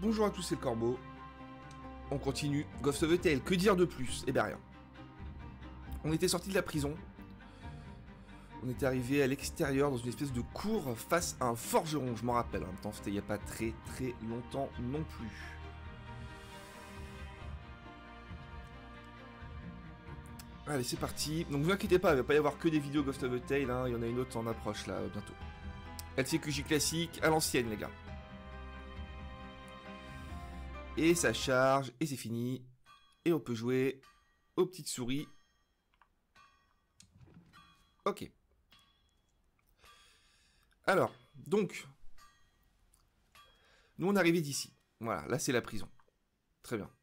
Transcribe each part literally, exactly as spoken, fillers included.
Bonjour à tous, c'est le Corbeau. On continue. Ghost of the Tale, que dire de plus? Eh ben rien. On était sorti de la prison. On était arrivé à l'extérieur dans une espèce de cour face à un forgeron, je m'en rappelle. En même temps, c'était il n'y a pas très très longtemps non plus. Allez, c'est parti. Donc, vous inquiétez pas, il ne va pas y avoir que des vidéos Ghost of the Tale, hein. Il y en a une autre en approche là, bientôt. L C Q J classique, à l'ancienne, les gars. Et ça charge, et c'est fini. Et on peut jouer aux petites souris. Ok. Alors, donc, nous on est arrivé d'ici. Voilà, là c'est la prison. Très bien.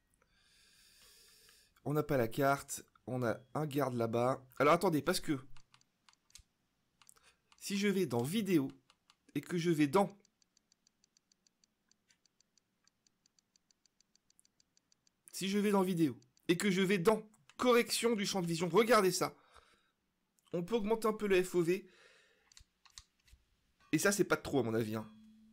On n'a pas la carte, on a un garde là-bas. Alors attendez, parce que si je vais dans vidéo et que je vais dans si je vais dans vidéo et que je vais dans correction du champ de vision, regardez ça. On peut augmenter un peu le F O V. Et ça, c'est pas trop, à mon avis. Hein.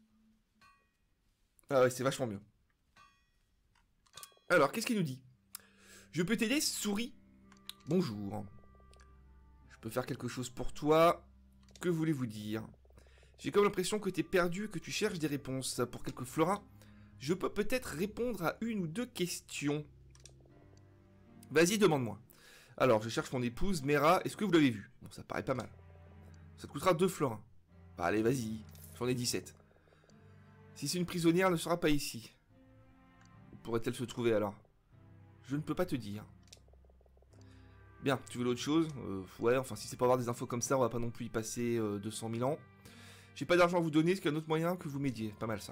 Ah ouais, c'est vachement mieux. Alors, qu'est-ce qu'il nous dit? Je peux t'aider, souris? Bonjour. Je peux faire quelque chose pour toi. Que voulez-vous dire? J'ai comme l'impression que t'es perdu et que tu cherches des réponses. Pour quelques florins, je peux peut-être répondre à une ou deux questions. Vas-y, demande-moi. Alors, je cherche mon épouse, Mera. Est-ce que vous l'avez vue? Bon, ça paraît pas mal. Ça te coûtera deux florins. Bah, allez, vas-y. J'en ai dix-sept. Si c'est une prisonnière, elle ne sera pas ici. Où pourrait-elle se trouver alors? Je ne peux pas te dire. Bien, tu veux l'autre chose? euh, Ouais, enfin, si c'est pour avoir des infos comme ça, on va pas non plus y passer euh, deux cent mille ans. J'ai pas d'argent à vous donner, est-ce qu'il y a un autre moyen que vous m'aidiez? Pas mal ça.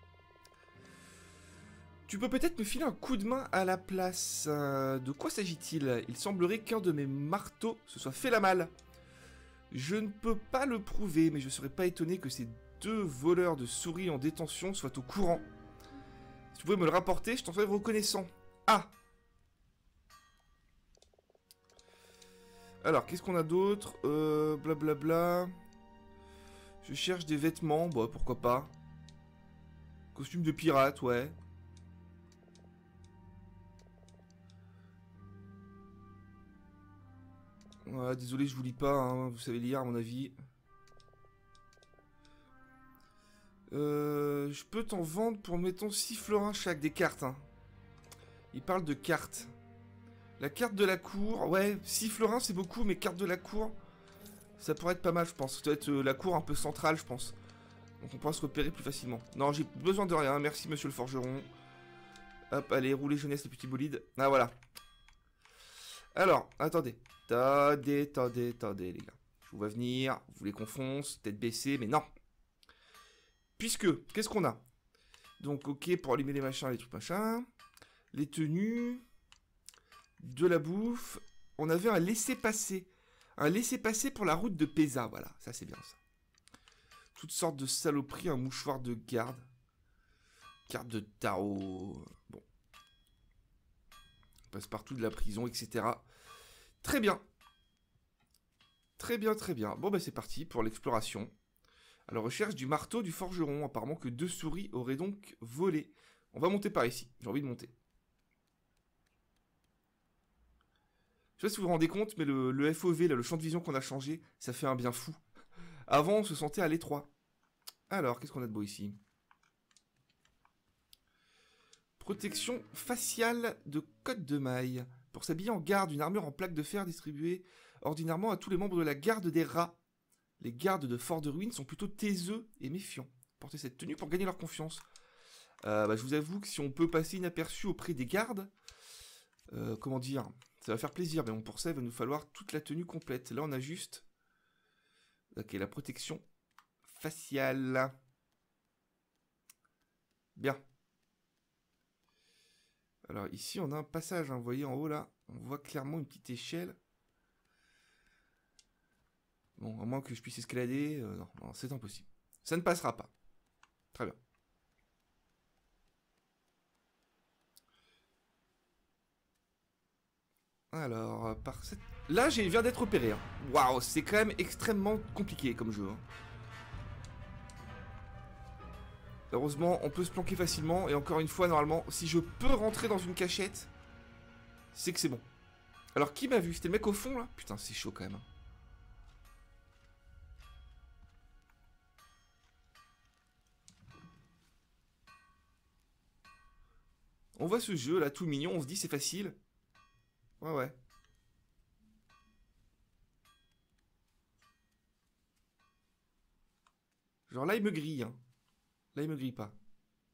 Tu peux peut-être me filer un coup de main à la place. Euh, de quoi s'agit-il? Il semblerait qu'un de mes marteaux se soit fait la malle. Je ne peux pas le prouver, mais je serais pas étonné que ces deux voleurs de souris en détention soient au courant. Si tu pouvais me le rapporter, je t'en serais reconnaissant. Ah! Alors, qu'est-ce qu'on a d'autre? Euh, blablabla. Je cherche des vêtements, bah pourquoi pas. Costume de pirate, ouais. Ouais, désolé, je vous lis pas, hein, vous savez lire à mon avis. Euh, je peux t'en vendre pour, mettons, six florins chaque des cartes. Hein. Il parle de cartes. La carte de la cour, ouais, six florins c'est beaucoup, mais carte de la cour, ça pourrait être pas mal, je pense. Ça doit être euh, la cour un peu centrale, je pense. Donc on pourra se repérer plus facilement. Non, j'ai besoin de rien, merci monsieur le forgeron. Hop, allez, roulez jeunesse, les petits bolides. Ah, voilà. Alors, attendez. Attendez, attendez, attendez, les gars. Je vous vois venir, vous voulez qu'on fonce, tête baissée, mais non. Puisque, qu'est-ce qu'on a? Donc, ok, pour allumer les machins, les trucs machins. Les tenues. De la bouffe. On avait un laissez-passer. Un laissez-passer pour la route de Pesa, voilà. Ça, c'est bien, ça. Toutes sortes de saloperies, un mouchoir de garde. Carte de tarot. Bon. Passe-partout de la prison, et cetera. Très bien. Très bien, très bien. Bon, bah c'est parti pour l'exploration. À la recherche du marteau du forgeron. Apparemment que deux souris auraient donc volé. On va monter par ici. J'ai envie de monter. Je sais pas si vous vous rendez compte, mais le, le F O V, là, le champ de vision qu'on a changé, ça fait un bien fou. Avant, on se sentait à l'étroit. Alors, qu'est-ce qu'on a de beau ici? Protection faciale de côte de maille. Pour s'habiller en garde, une armure en plaque de fer distribuée ordinairement à tous les membres de la garde des rats. Les gardes de Fort de Ruines sont plutôt taiseux et méfiants. Portez cette tenue pour gagner leur confiance. Euh, bah, je vous avoue que si on peut passer inaperçu auprès des gardes, euh, comment dire, ça va faire plaisir. Mais bon, pour ça, il va nous falloir toute la tenue complète. Là, on a juste... Ok, la protection faciale. Bien. Alors ici on a un passage, hein, vous voyez en haut là, on voit clairement une petite échelle. Bon, à moins que je puisse escalader, euh, non, non c'est impossible. Ça ne passera pas. Très bien. Alors, par cette... Là, j'ai viens d'être opéré. Hein. Waouh, c'est quand même extrêmement compliqué comme jeu. Hein. Heureusement, on peut se planquer facilement. Et encore une fois, normalement, si je peux rentrer dans une cachette, c'est que c'est bon. Alors, qui m'a vu? C'était le mec au fond, là? Putain, c'est chaud, quand même. On voit ce jeu, là, tout mignon. On se dit, c'est facile. Ouais, ouais. Genre là, il me grille. Hein. Là, il me grille pas.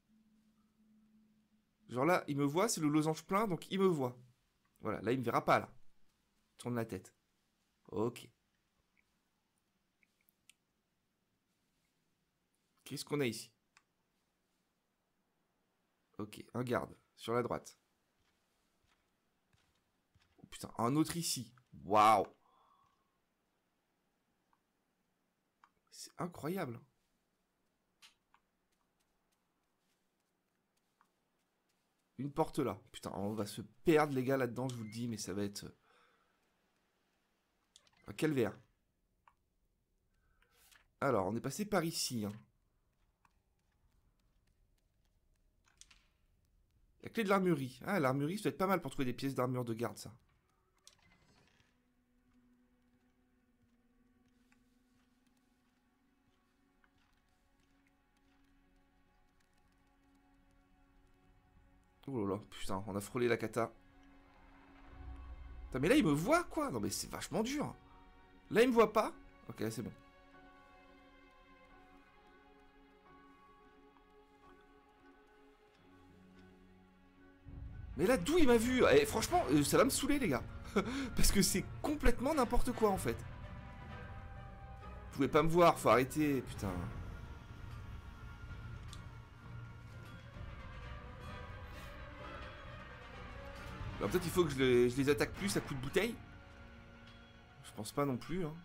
Genre là, il me voit, c'est le losange plein, donc il me voit. Voilà, là, il me verra pas, là. Tourne la tête. Ok. Qu'est-ce qu'on a ici? Ok, un garde, sur la droite. Oh putain, un autre ici. Waouh. C'est incroyable. Une porte là. Putain, on va se perdre, les gars, là-dedans, je vous le dis, mais ça va être... Un calvaire. Alors, on est passé par ici. Hein. La clé de l'armurerie. Ah, l'armurerie, ça doit être pas mal pour trouver des pièces d'armure de garde, ça. Oh là là, putain, on a frôlé la cata. Putain, mais là, il me voit, quoi? Non, mais c'est vachement dur. Là, il me voit pas. Ok, c'est bon. Mais là, d'où il m'a vu? Eh, franchement, euh, ça va me saouler, les gars. Parce que c'est complètement n'importe quoi, en fait. Vous pouvez pas me voir, faut arrêter, putain. Alors peut-être il faut que je les, je les attaque plus à coups de bouteille. Je pense pas non plus, hein.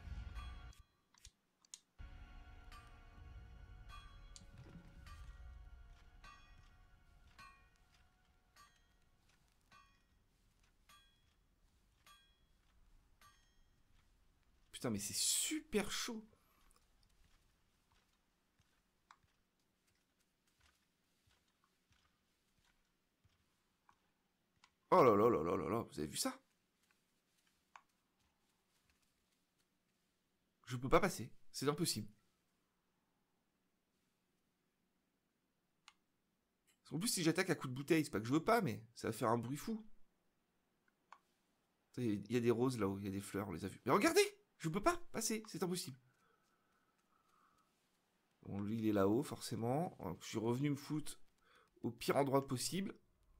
Putain, mais c'est super chaud. Oh là là là là là là, vous avez vu ça? Je peux pas passer, c'est impossible. En plus, si j'attaque à coups de bouteille, c'est pas que je veux pas, mais ça va faire un bruit fou. Il y a des roses là-haut, il y a des fleurs, on les a vues. Mais regardez, je peux pas passer, c'est impossible. Bon, lui, il est là-haut, forcément. Donc, je suis revenu me foutre au pire endroit possible.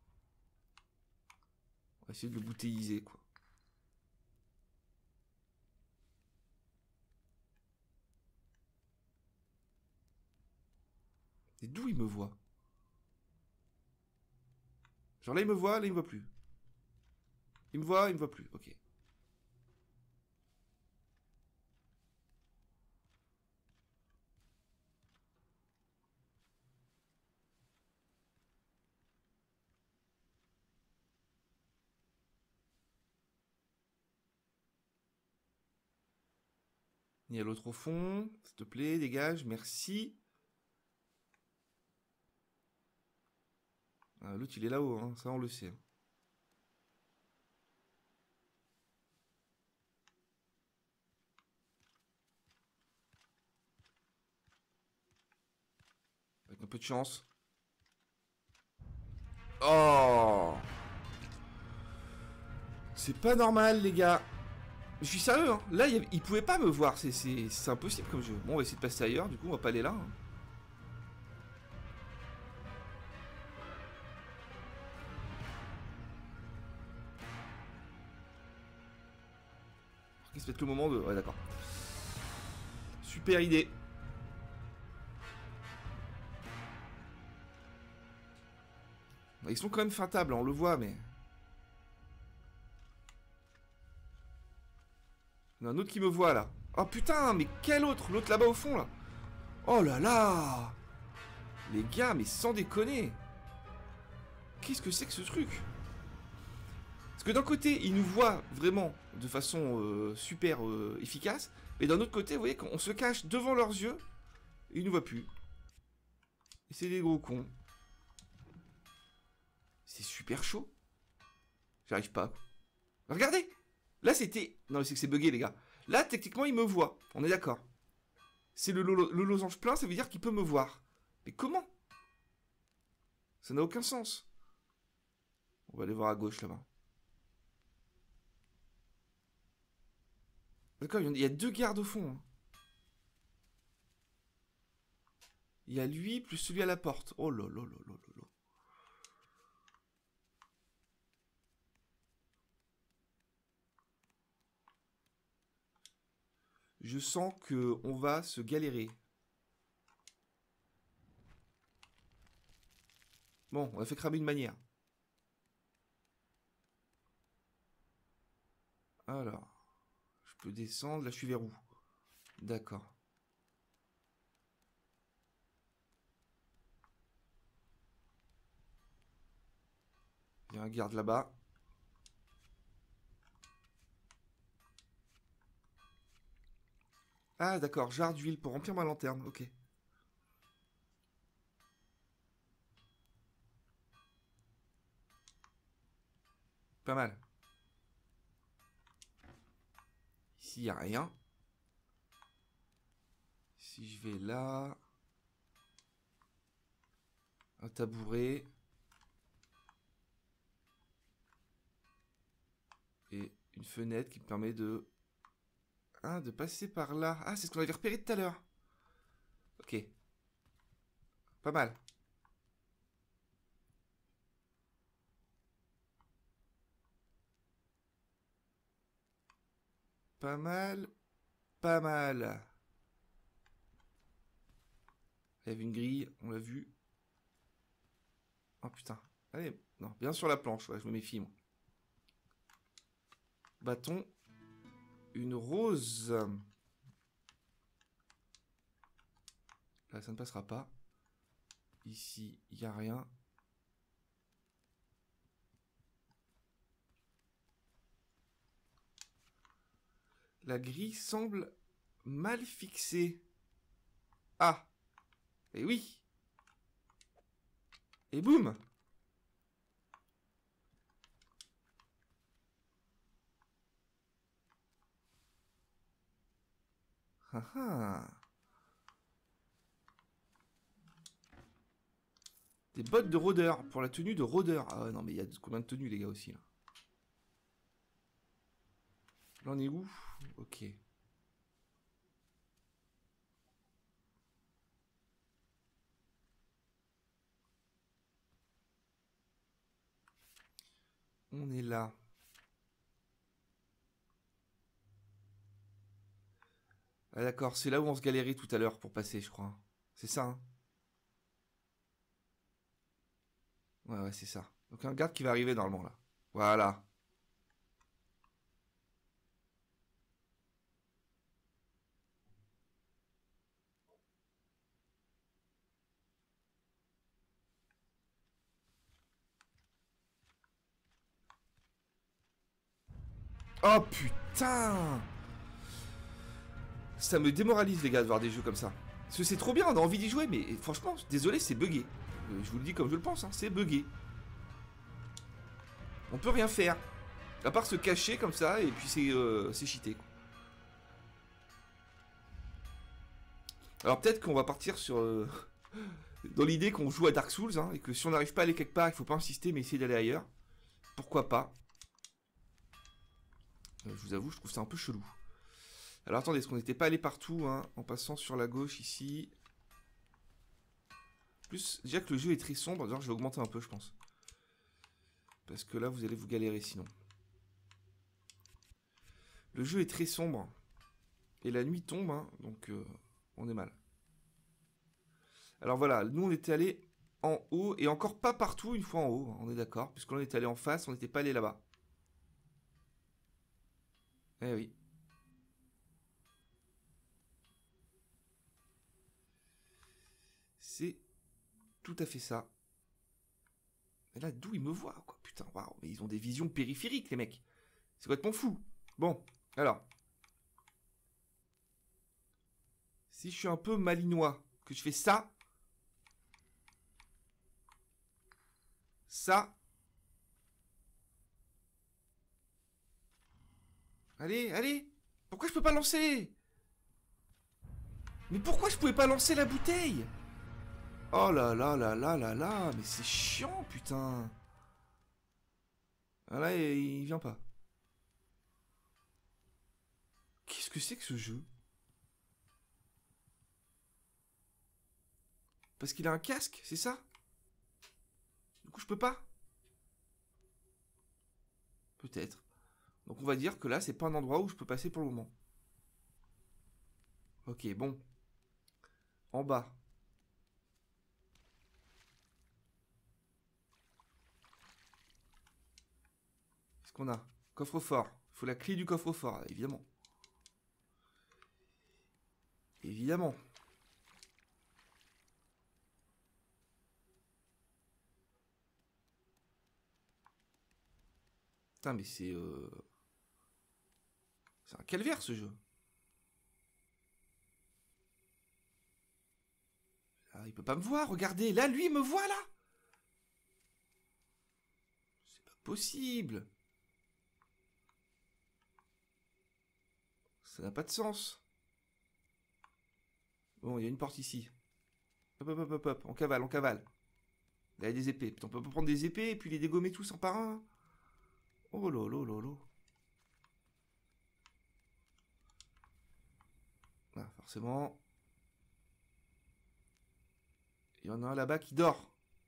On va essayer de le bouteilliser, quoi. Et d'où il me voit? Genre là, il me voit, là, il me voit plus. Il me voit, il me voit plus, ok. Il y a l'autre au fond, s'il te plaît, dégage, merci. Ah, l'autre, il est là-haut, hein, ça, on le sait. Avec un peu de chance. Oh! C'est pas normal, les gars. Je suis sérieux, hein. Là, il, il pouvait pas me voir. C'est impossible comme jeu. Bon, on va essayer de passer ailleurs. Du coup, on va pas aller là. Hein. Qu'est-ce que c'est le moment de... Ouais, d'accord. Super idée. Ils sont quand même fintables, on le voit, mais... Il y en a un autre qui me voit, là. Oh, putain, mais quel autre? L'autre là-bas au fond, là. Oh là là! Les gars, mais sans déconner. Qu'est-ce que c'est que ce truc? Parce que d'un côté, ils nous voient vraiment de façon euh, super euh, efficace. Mais d'un autre côté, vous voyez qu'on se cache devant leurs yeux. Et ils nous voient plus. Et c'est des gros cons. C'est super chaud. J'arrive pas. Regardez. Là, c'était... Non, c'est que c'est bugué, les gars. Là, techniquement, il me voit. On est d'accord. C'est le, lo le losange plein, ça veut dire qu'il peut me voir. Mais comment? Ça n'a aucun sens. On va aller voir à gauche, là-bas. D'accord, il y a deux gardes au fond. Hein. Il y a lui, plus celui à la porte. Oh là là là là là là. Je sens que on va se galérer. Bon, on a fait cramer une manière. Alors, je peux descendre. Là, je suis vers où? D'accord. Il y a un garde là-bas. Ah, d'accord. Jarre d'huile pour remplir ma lanterne. Ok. Pas mal. Ici, il n'y a rien. Si je vais là... Un tabouret. Et une fenêtre qui me permet de... Ah, de passer par là. Ah, c'est ce qu'on avait repéré tout à l'heure. Ok. Pas mal. Pas mal. Pas mal. Il y avait une grille, on l'a vu. Oh putain. Allez, non, bien sur la planche, ouais, je me méfie, moi. Bâton. Une rose. Là, ça ne passera pas. Ici, il n'y a rien. La grille semble mal fixée. Ah. Et oui. Et boum. Ah ah. Des bottes de rôdeur pour la tenue de rôdeur. Ah ouais, non, mais il y a combien de tenues, les gars, aussi, là. Là, on est où? Ok. On est là. Ah d'accord, c'est là où on se galérait tout à l'heure pour passer, je crois. C'est ça, hein? Ouais, ouais, c'est ça. Donc un garde qui va arriver normalement, là. Voilà. Oh putain! Ça me démoralise, les gars, de voir des jeux comme ça. Parce que c'est trop bien, on a envie d'y jouer, mais franchement, désolé, c'est bugué. Euh, je vous le dis comme je le pense, hein, c'est bugué. On peut rien faire. À part se cacher comme ça, et puis c'est euh, cheaté, quoi. Alors peut-être qu'on va partir sur... Euh, dans l'idée qu'on joue à Dark Souls, hein, et que si on n'arrive pas à aller quelque part, il faut pas insister, mais essayer d'aller ailleurs. Pourquoi pas? euh, Je vous avoue, je trouve ça un peu chelou. Alors attendez, est-ce qu'on n'était pas allé partout, hein, en passant sur la gauche ici? Plus, déjà que le jeu est très sombre, d'ailleurs je vais augmenter un peu, je pense. Parce que là, vous allez vous galérer sinon. Le jeu est très sombre. Et la nuit tombe, hein, donc euh, on est mal. Alors voilà, nous on était allé en haut, et encore pas partout une fois en haut, on est d'accord, puisqu'on est allé en face, on n'était pas allé là-bas. Eh oui. C'est tout à fait ça. Mais là, d'où ils me voient, quoi. Putain, waouh, mais ils ont des visions périphériques, les mecs. C'est complètement fou. Bon, alors. Si je suis un peu malinois, que je fais ça, ça. Allez, allez. Pourquoi je peux pas lancer? Mais pourquoi je pouvais pas lancer la bouteille? Oh là là là là là là. Mais c'est chiant, putain. Ah là, il vient pas. Qu'est-ce que c'est que ce jeu? Parce qu'il a un casque, c'est ça? Du coup, je peux pas? Peut-être. Donc on va dire que là, c'est pas un endroit où je peux passer pour le moment. Ok, bon. En bas. Qu'est-ce qu'on a? Coffre-fort. Il faut la clé du coffre-fort, évidemment. Évidemment. Putain, mais c'est... Euh... C'est un calvaire, ce jeu. Ah, il peut pas me voir, regardez. Là, lui, il me voit, là. C'est pas possible. Ça n'a pas de sens. Bon, il y a une porte ici. Hop, hop, hop, hop, hop. On cavale, on cavale. Là, il y a des épées. Putain, on peut pas prendre des épées et puis les dégommer tous un par un. Oh lolo lolo. Ah, forcément. Il y en a un là-bas qui dort.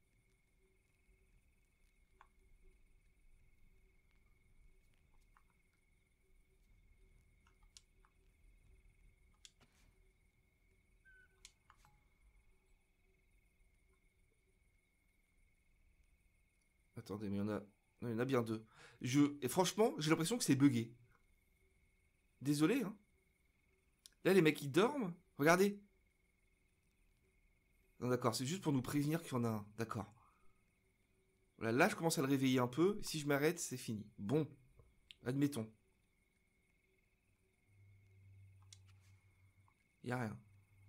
Attendez, mais il y en a... Non, il y en a bien deux. Je... Et franchement, j'ai l'impression que c'est buggé. Désolé, hein. Là, les mecs, ils dorment. Regardez. Non, d'accord, c'est juste pour nous prévenir qu'il y en a un. D'accord. Voilà, là, je commence à le réveiller un peu. Si je m'arrête, c'est fini. Bon. Admettons. Il n'y a rien.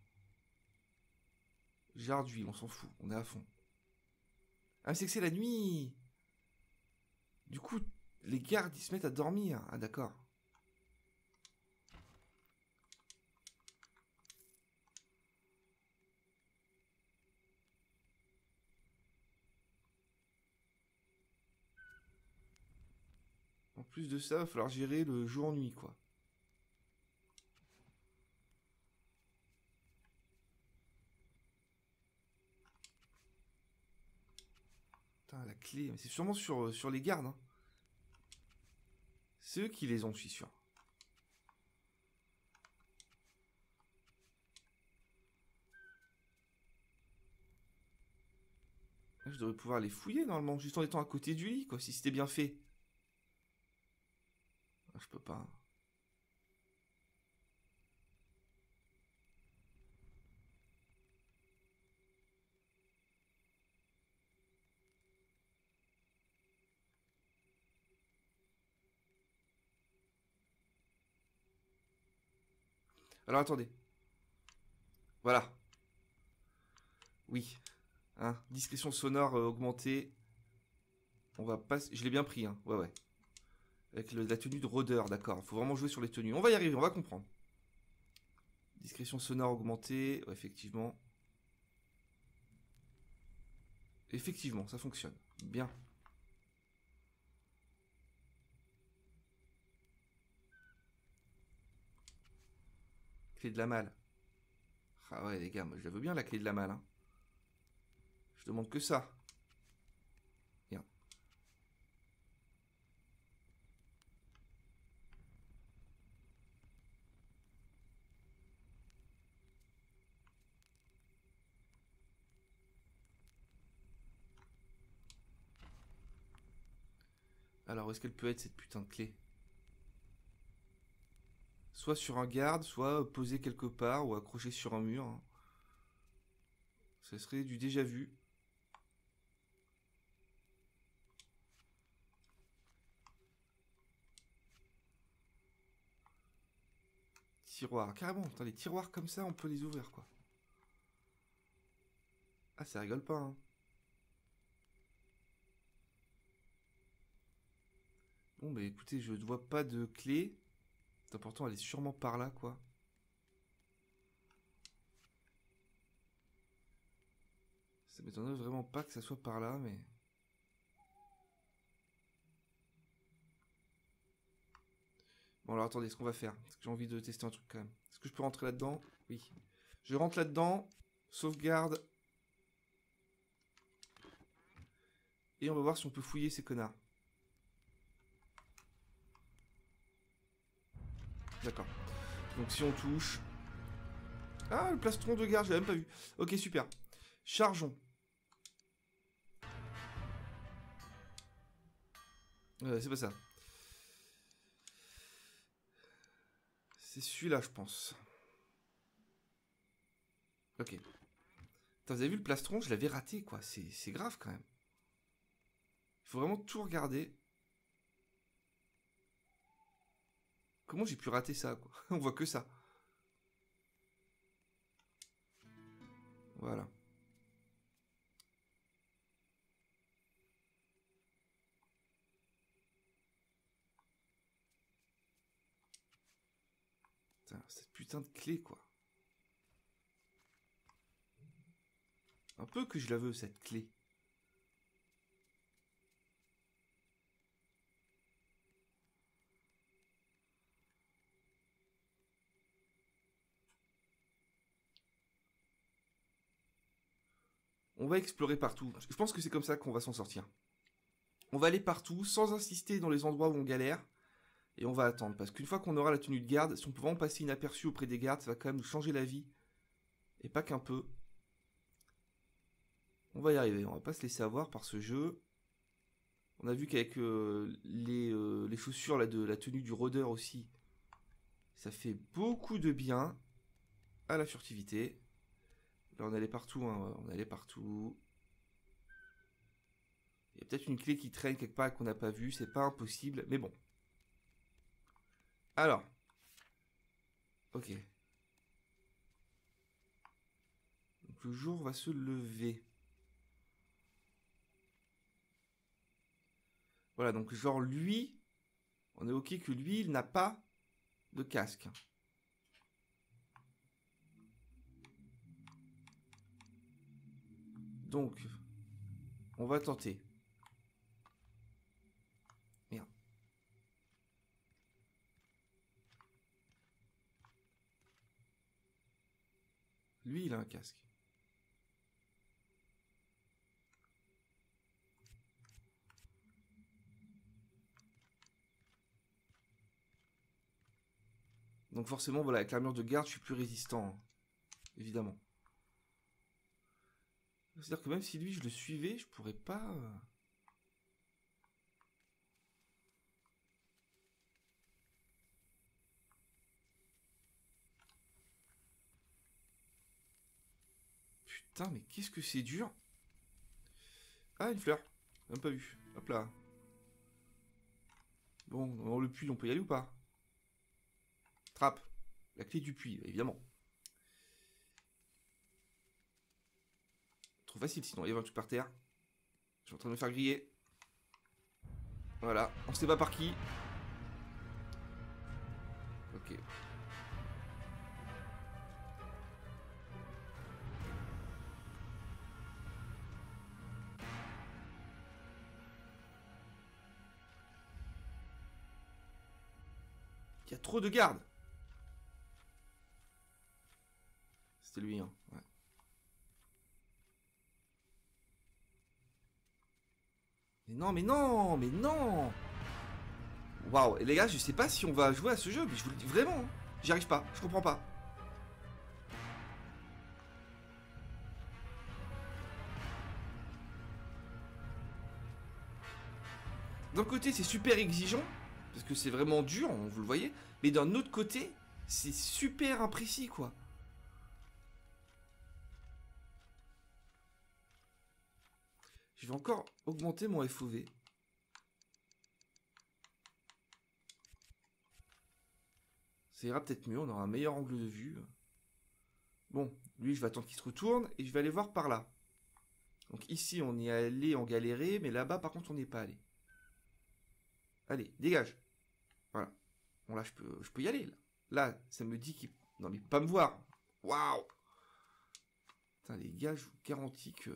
Jarre d'huile, on s'en fout. On est à fond. Ah, c'est que c'est la nuit. Du coup, les gardes, ils se mettent à dormir. Ah, d'accord. En plus de ça, il va falloir gérer le jour-nuit, quoi. Putain, la clé. Mais c'est sûrement sur, sur les gardes, hein. C'est eux qui les ont, je suis sûr. Là, je devrais pouvoir les fouiller, normalement, juste en étant à côté du lit, quoi, si c'était bien fait. Ah, je peux pas. Alors, attendez. Voilà. Oui. Hein, discrétion sonore euh, augmentée. On va pas... Je l'ai bien pris, hein. Ouais, ouais. Avec le, la tenue de rôdeur, d'accord. Faut vraiment jouer sur les tenues. On va y arriver, on va comprendre. Discrétion sonore augmentée. Ouais, effectivement. Effectivement, ça fonctionne. Bien. Clé de la malle. Ah ouais, les gars, moi je la veux bien, la clé de la malle. Hein. Je demande que ça. Bien. Alors, où est-ce qu'elle peut être, cette putain de clé? Soit sur un garde, soit posée quelque part, ou accrochée sur un mur. Hein. Ce serait du déjà vu. Tiroir, carrément. Attends, les tiroirs comme ça, on peut les ouvrir, quoi. Ah, ça rigole pas, hein. Bon, bah écoutez, je ne vois pas de clé. Pourtant, elle est sûrement par là, quoi. Ça m'étonnerait vraiment pas que ça soit par là, mais... Bon, alors attendez, ce qu'on va faire, parce que j'ai envie de tester un truc quand même. Est-ce que je peux rentrer là-dedans? Oui. Je rentre là-dedans, sauvegarde. Et on va voir si on peut fouiller ces connards. D'accord. Donc si on touche... Ah, le plastron de garde, je l'avais même pas vu. Ok, super. Chargeons. Euh, c'est pas ça. C'est celui-là, je pense. Ok. Putain, vous avez vu le plastron? Je l'avais raté, quoi. C'est grave, quand même. Il faut vraiment tout regarder. Comment j'ai pu rater ça, quoi? On voit que ça. Voilà. Putain, cette putain de clé, quoi. Un peu que je la veux, cette clé. On va explorer partout. Je pense que c'est comme ça qu'on va s'en sortir. On va aller partout, sans insister dans les endroits où on galère. Et on va attendre. Parce qu'une fois qu'on aura la tenue de garde, si on peut vraiment passer inaperçu auprès des gardes, ça va quand même nous changer la vie. Et pas qu'un peu. On va y arriver. On va pas se laisser avoir par ce jeu. On a vu qu'avec euh, les, euh, les chaussures là, de la tenue du rôdeur aussi, ça fait beaucoup de bien à la furtivité. Là, on allait partout, hein. On allait partout. Il y a peut-être une clé qui traîne quelque part et qu'on n'a pas vue. C'est pas impossible, mais bon. Alors. Ok. Donc le jour va se lever. Voilà, donc genre lui, on est ok que lui, il n'a pas de casque. Donc, on va tenter. Merde. Lui, il a un casque. Donc forcément, voilà, avec l'armure de garde, je suis plus résistant. Hein. Évidemment. C'est-à-dire que même si lui, je le suivais, je pourrais pas... Putain, mais qu'est-ce que c'est dur. Ah, une fleur. Même pas vu. Hop là. Bon, dans le puits, on peut y aller ou pas? Trappe. La clé du puits, évidemment. Trop facile, sinon il y avait un truc par terre. Je suis en train de me faire griller. Voilà, on sait pas par qui. Ok. Il y a trop de gardes. C'était lui, hein. Ouais. Mais non, mais non, mais non. Waouh, et les gars, je sais pas si on va jouer à ce jeu, mais je vous le dis vraiment. Hein. J'y arrive pas, je comprends pas. D'un côté, c'est super exigeant, parce que c'est vraiment dur, vous le voyez. Mais d'un autre côté, c'est super imprécis, quoi. Je vais encore augmenter mon F O V. Ça ira peut-être mieux, on aura un meilleur angle de vue. Bon, lui, je vais attendre qu'il se retourne, et je vais aller voir par là. Donc ici, on y est allé en galéré, mais là-bas, par contre, on n'y est pas allé. Allez, dégage. Voilà. Bon, là, je peux, je peux y aller. Là, là ça me dit qu'il... Non, mais pas me voir. Waouh. Putain, les gars, je vous garantis que...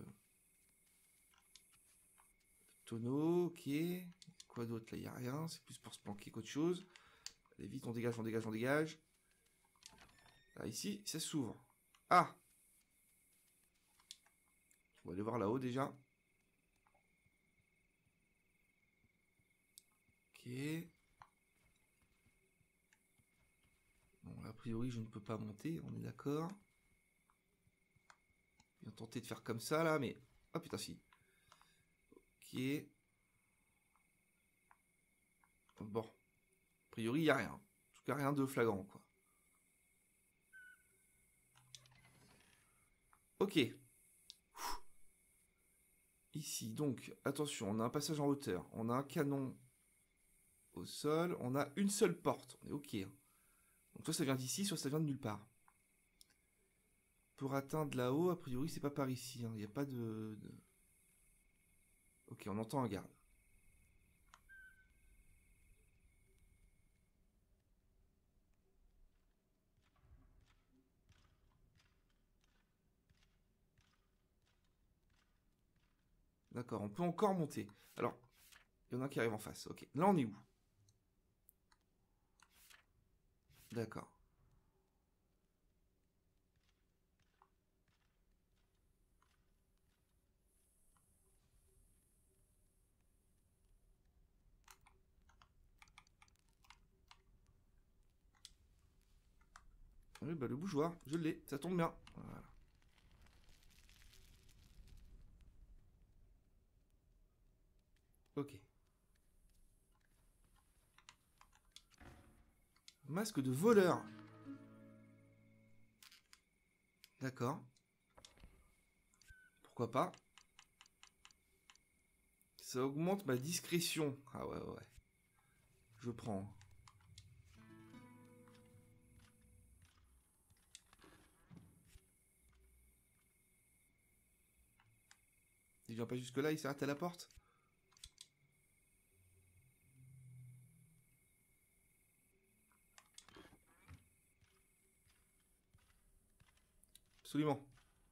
Tonneau, ok. Quoi d'autre? Là, il n'y a rien. C'est plus pour se planquer qu'autre chose. Allez, vite, on dégage, on dégage, on dégage. Là, ici, ça s'ouvre. Ah! On va aller voir là-haut, déjà. Ok. Bon, a priori, je ne peux pas monter, on est d'accord. Bien tenté de faire comme ça, là, mais... Ah, putain, si. Ok. Bon. A priori, il n'y a rien. En tout cas, rien de flagrant, quoi. Ok. Ici, donc, attention, on a un passage en hauteur. On a un canon au sol. On a une seule porte. On est ok. Donc, soit ça vient d'ici, soit ça vient de nulle part. Pour atteindre là-haut, a priori, c'est pas par ici. Il n'y a pas de, de... Ok, on entend un garde. D'accord, on peut encore monter. Alors, il y en a un qui arrive en face. Ok, là on est où? D'accord. Oui, bah le bougeoir, je l'ai, ça tombe bien. Voilà. Ok. Masque de voleur. D'accord. Pourquoi pas. Ça augmente ma discrétion. Ah ouais, ouais. Je prends. Il vient pas jusque là, il s'arrête à la porte. Absolument.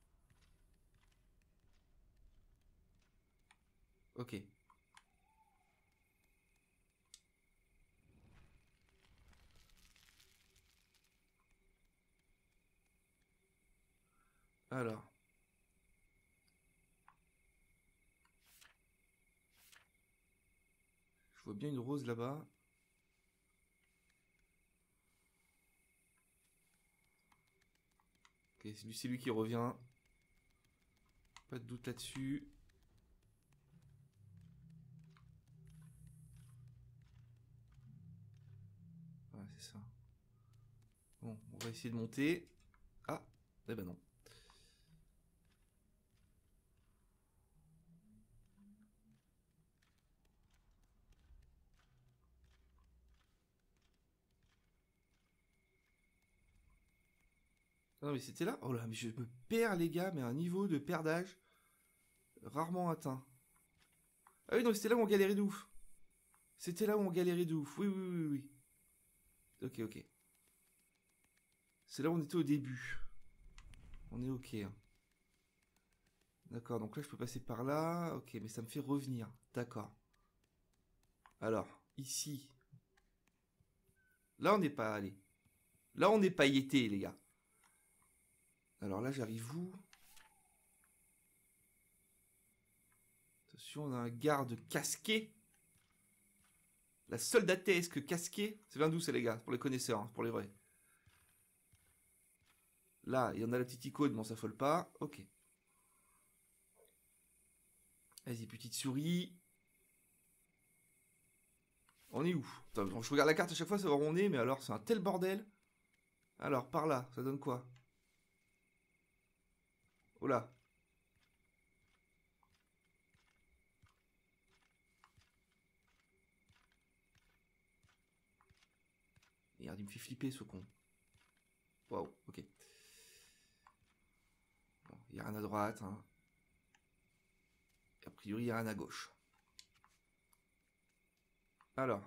Ok. Alors. Je vois bien une rose là-bas. Ok, c'est lui, c'est lui qui revient. Pas de doute là-dessus. Ouais, c'est ça. Bon, on va essayer de monter. Ah, eh ben non. Non mais c'était là. Oh là, mais je me perds les gars, mais à un niveau de perdage rarement atteint. Ah oui, donc c'était là où on galérait de ouf. C'était là où on galérait de ouf. Oui, oui, oui, oui. Ok, ok. C'est là où on était au début. On est ok. Hein. D'accord, donc là je peux passer par là. Ok, mais ça me fait revenir. D'accord. Alors, ici. Là on n'est pas allé. Là on n'est pas yété, les gars. Alors là j'arrive où? Attention, on a un garde casqué. La soldatesque casquée. C'est bien d'où c'est, les gars? Pour les connaisseurs, hein, pour les vrais. Là, il y en a la petite icône, mais on s'affole pas. Ok. Vas-y, petite souris. On est où? Attends, je regarde la carte à chaque fois, savoir où on est, mais alors c'est un tel bordel. Alors, par là, ça donne quoi? Oh là. Merde, il me fait flipper ce con. Waouh, ok. Bon, il n'y a rien à droite. Hein. A priori, il n'y a rien à gauche. Alors.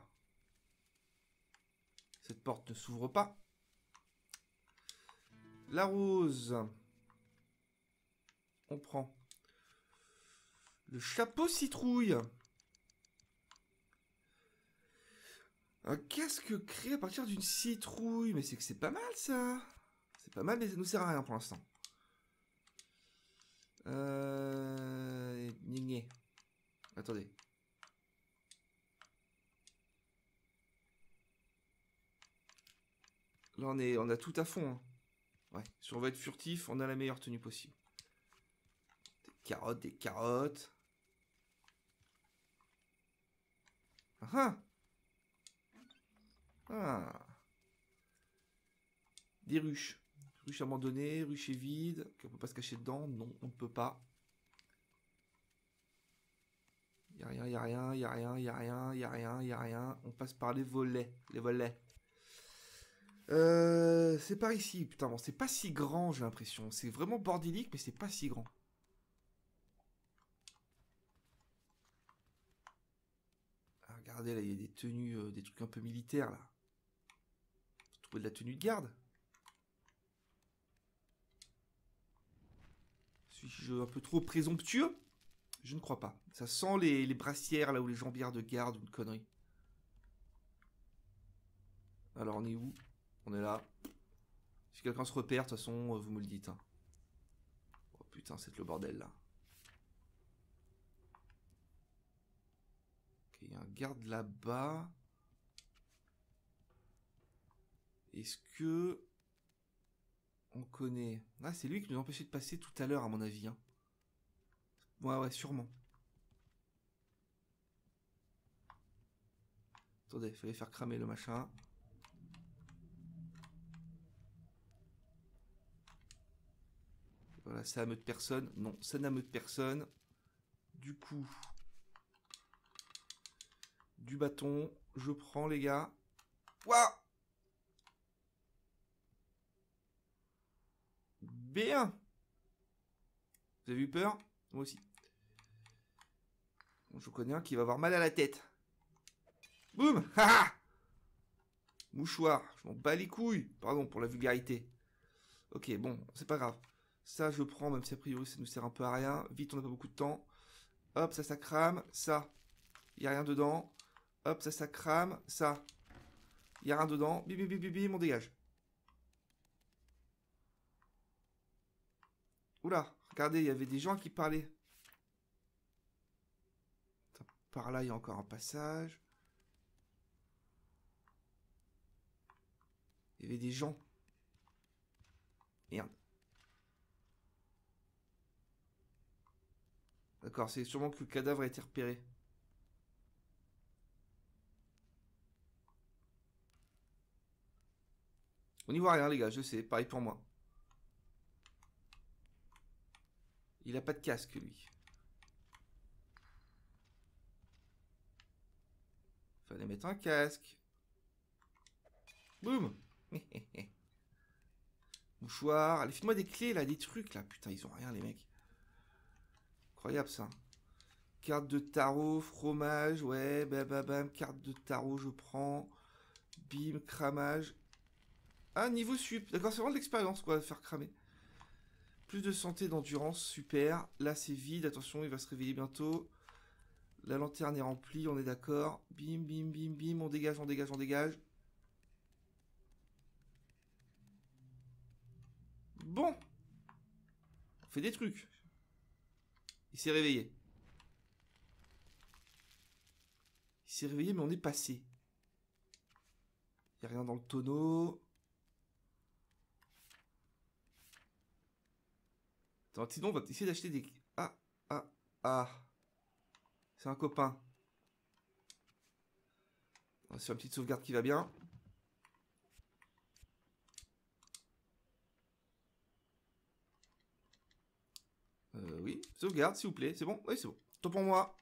Cette porte ne s'ouvre pas. La rose. On prend. Le chapeau citrouille. Un casque créé à partir d'une citrouille. Mais c'est que c'est pas mal ça. C'est pas mal, mais ça nous sert à rien pour l'instant. Euh... Nigné. Attendez. Là, on, est, on a tout à fond. Hein. Ouais, si on va être furtif, on a la meilleure tenue possible. Des carottes, des carottes. Ah ah. Des ruches. Ruche abandonnée, ruche est vide. On peut pas se cacher dedans. Non, on ne peut pas. Y a rien, y a rien, y a rien, y a rien, y a rien, y a rien. On passe par les volets. Les volets. Euh, c'est par ici. Putain, bon, c'est pas si grand, j'ai l'impression. C'est vraiment bordélique, mais c'est pas si grand. Ah, regardez, là, il y a des tenues, euh, des trucs un peu militaires, là. Faut trouver de la tenue de garde. Suis-je un peu trop présomptueux? Je ne crois pas. Ça sent les, les brassières, là, où les jambières de garde, ou une connerie. Alors, on est où? On est là. Si quelqu'un se repère, de toute façon, vous me le dites. Hein. Oh putain, c'est le bordel, là. Ok, il y a un garde là-bas. Est-ce que... on connaît... Ah, c'est lui qui nous a empêché de passer tout à l'heure, à mon avis. Hein. Ouais, ouais, sûrement. Attendez, il fallait faire cramer le machin. Voilà, ça ameute personne. Non, ça n'ameute personne. Du coup... du bâton. Je prends, les gars. Waouh! Bien! Vous avez eu peur? Moi aussi. Bon, je connais un qui va avoir mal à la tête. Boum! Haha! Mouchoir. Je m'en bats les couilles. Pardon pour la vulgarité. Ok, bon, c'est pas grave. Ça, je prends, même si a priori ça nous sert un peu à rien. Vite, on n'a pas beaucoup de temps. Hop, ça, ça crame. Ça, il n'y a rien dedans. Hop, ça, ça crame. Ça, il n'y a rien dedans. Bim, bim, bim, bim, bim, on dégage. Oula, regardez, il y avait des gens qui parlaient. Par là, il y a encore un passage. Il y avait des gens. Merde. D'accord, c'est sûrement que le cadavre a été repéré. On n'y voit rien, les gars, je sais. Pareil pour moi. Il a pas de casque, lui. Fallait mettre un casque. Boum. Mouchoir. Allez, file-moi des clés, là, des trucs, là. Putain, ils ont rien, les mecs. Incroyable, ça. Carte de tarot, fromage, ouais, bam, bam, bam. Carte de tarot, je prends. Bim, cramage. Ah, niveau sup. D'accord, c'est vraiment de l'expérience, quoi, de faire cramer. Plus de santé, d'endurance, super. Là, c'est vide. Attention, il va se réveiller bientôt. La lanterne est remplie, on est d'accord. Bim, bim, bim, bim. On dégage, on dégage, on dégage. Bon. On fait des trucs. Il s'est réveillé. Il s'est réveillé, mais on est passé. Il n'y a rien dans le tonneau. Attends, sinon, on va essayer d'acheter des... Ah, ah, ah. C'est un copain. On va se faire une petite sauvegarde qui va bien. Euh, oui, sauvegarde, s'il vous plaît. C'est bon? Oui, c'est bon. Tant pour moi.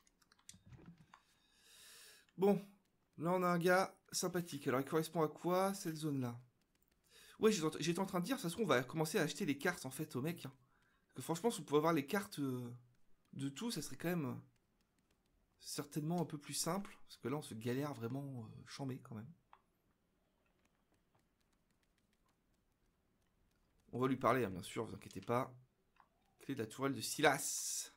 Bon. Là, on a un gars sympathique. Alors, il correspond à quoi, cette zone-là? Ouais, j'étais en train de dire, de toute façon, on va commencer à acheter les cartes, en fait, au mec. Hein. Parce que franchement, si on pouvait avoir les cartes euh, de tout, ça serait quand même... certainement un peu plus simple, parce que là on se galère vraiment euh, chambé quand même. On va lui parler, hein, bien sûr, vous inquiétez pas. Clé de la tourelle de Silas.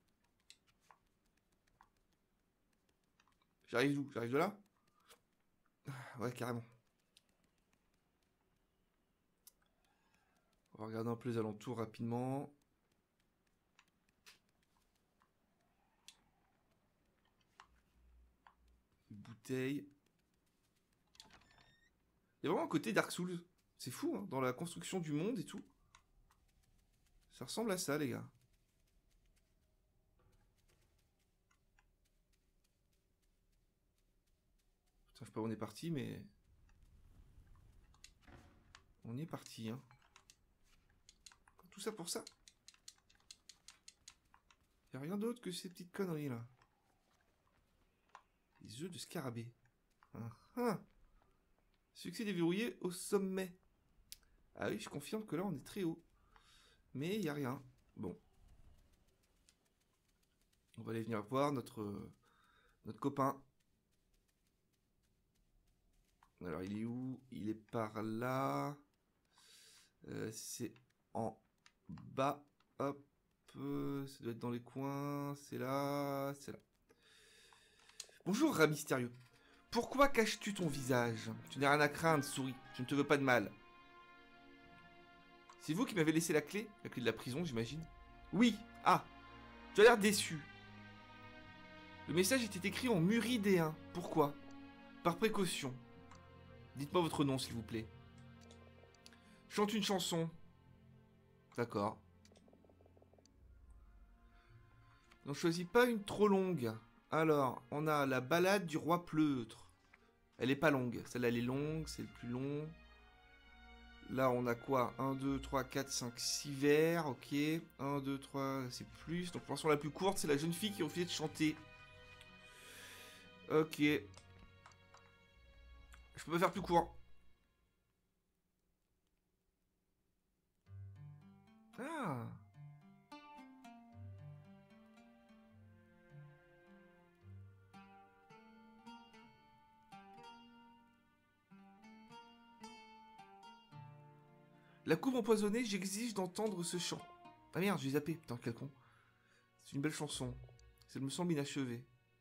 J'arrive d'où? J'arrive de là? Ouais, carrément. On va regarder un peu les alentours rapidement. Une bouteille. Il y a vraiment un côté Dark Souls. C'est fou, hein, dans la construction du monde et tout. Ça ressemble à ça, les gars. Putain, je sais pas où on est parti, mais... On y est parti, hein. Tout ça pour ça. Y a rien d'autre que ces petites conneries, là. Les œufs de scarabée. Ah, ah. Succès déverrouillé au sommet. Ah oui, je confirme que là, on est très haut. Mais il n'y a rien. Bon. On va aller venir voir notre, notre copain. Alors, il est où? Il est par là. Euh, C'est en bas. Hop. Euh, ça doit être dans les coins. C'est là. C'est là. Bonjour, rat mystérieux. Pourquoi caches-tu ton visage? Tu n'as rien à craindre, souris. Je ne te veux pas de mal. C'est vous qui m'avez laissé la clé? La clé de la prison, j'imagine. Oui. Ah. Tu as l'air déçu. Le message était écrit en muridéen. Pourquoi? Par précaution. Dites-moi votre nom, s'il vous plaît. Chante une chanson. D'accord. N'en choisis pas une trop longue. Alors, on a la balade du roi pleutre. Elle est pas longue. Celle-là, elle est longue. C'est le plus long. Là, on a quoi? un, deux, trois, quatre, cinq, six vers. Ok. un, deux, trois, c'est plus. Donc, pour l'instant, la plus courte, c'est la jeune fille qui a refusé de chanter. Ok. Je peux pas faire plus court. Ah. La coupe empoisonnée, j'exige d'entendre ce chant. Ah merde, j'ai zappé. Putain, quel con. C'est une belle chanson. Ça me semble inachevé.